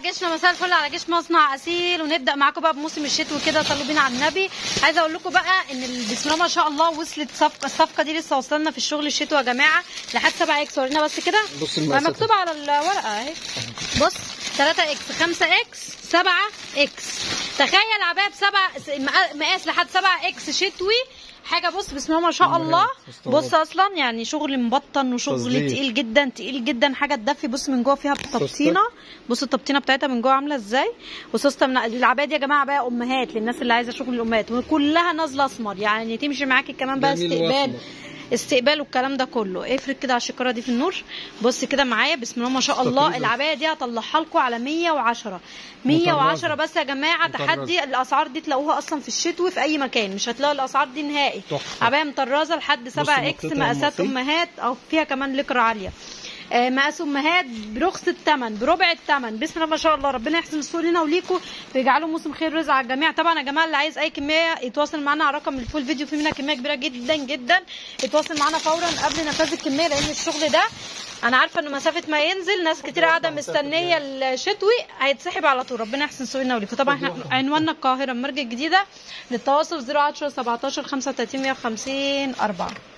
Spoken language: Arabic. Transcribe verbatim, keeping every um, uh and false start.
جيشنا، مساء الفل على جيش مصنع اصيل، ونبدا معاكم بقى بموسم الشتوي كده. صلوا بينا على النبي. عايزه اقول لكم بقى ان بسم الله ما شاء الله وصلت صفقه، الصفقه دي لسه واصلنا في الشغل الشتوي يا جماعه لحد سبعة اكس. ورينا بس كده مكتوب على الورقه اهي، بص ثلاثة اكس، خمسة اكس، سبعة اكس. تخيل عبايه بسبعة مقاس لحد سبعة اكس شتوي حاجه. بص بسم الله ما شاء الله. بص اصلا يعني شغل مبطن وشغل تقيل جدا تقيل جدا، حاجه تدفي. بص من جوه فيها تبطينه، بص التبطينه بتاعتها من جوه عامله ازاي. وسوسته من العبايه دي يا جماعه بقى امهات للناس اللي عايزه شغل الامهات، وكلها نازله اسمر يعني تمشي معاكي كمان بقى استقبال استقبال والكلام ده كله. افرد كده على الشكاره دي في النور. بص كده معايا بسم الله ما شاء الله. العبايه دي هطلعها لكم على مية وعشرة مية وعشرة بس يا جماعه. تحدي الاسعار دي تلاقوها اصلا في الشتوي في اي مكان، مش هتلاقوا الاسعار دي نهائي. عبايه مطرزه لحد سبعة اكس، مقاسات امهات او فيها كمان لكرة عاليه. آه مقاس امهات برخص الثمن، بربع الثمن. بسم الله ما شاء الله. ربنا يحسن السوق لنا وليكم ويجعله موسم خير ورزق على الجميع. طبعا يا جماعه اللي عايز اي كميه يتواصل معانا على رقم الفول فيديو، في منها كميه كبيره جدا جدا. يتواصل معانا فورا قبل نفاذ الكميه، لان الشغل ده انا عارفه انه مسافه ما ينزل ناس كتير قاعده مستنيه الشتوي هيتسحب على طول. ربنا يحسن سوقنا وليكم. طبعا احنا عنواننا القاهره، المرج الجديده. للتواصل صفر عشرة سبعتاشر خمسة وتلاتين مية وخمسين أربعة.